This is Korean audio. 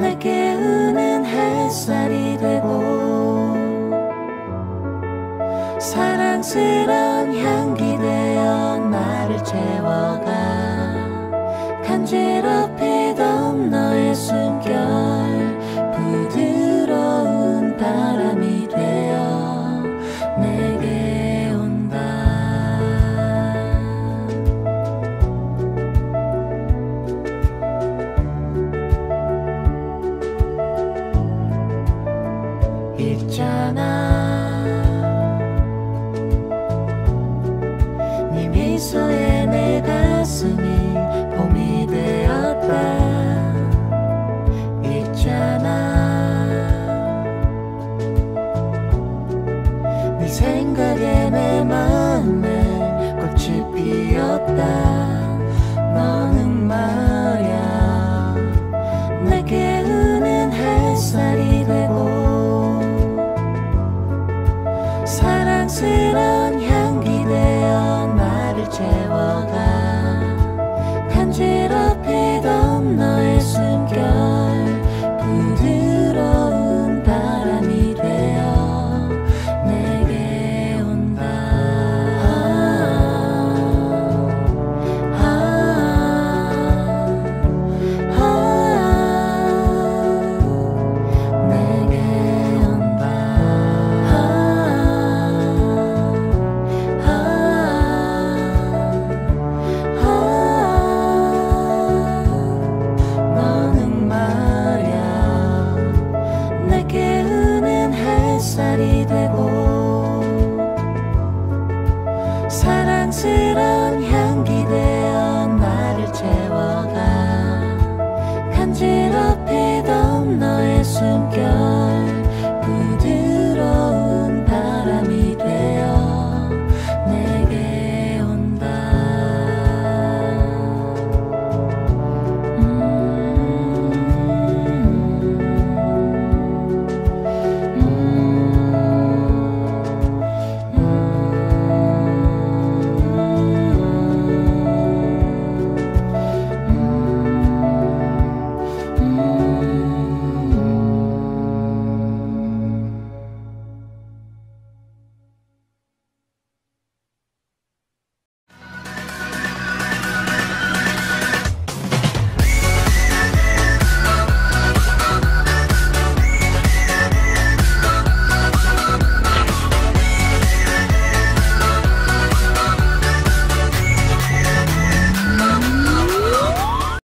내게 우는 햇살이 되고 사랑스러운 향기 되어 나를 채워가 간지럽히던 너의 숨결 부드러운 바람이 되어 내게 온다. 있잖아 네 미소에 내 가슴이 봄이 되었다. 있잖아 네 생각에 내 마음에 꽃이 피었다. 너는 말야 내게 우는 햇살이 되고 사랑스러운 향기 되어 나를 채워가 간지럽히던 너의 숨결 부드러운 바람이 되어 내게 온다. 내게 온다. 너는 말야 내게 우는 햇살이 되고 사랑스러운 향기 되어 나를 채워가 간지럽히던 너의 숨결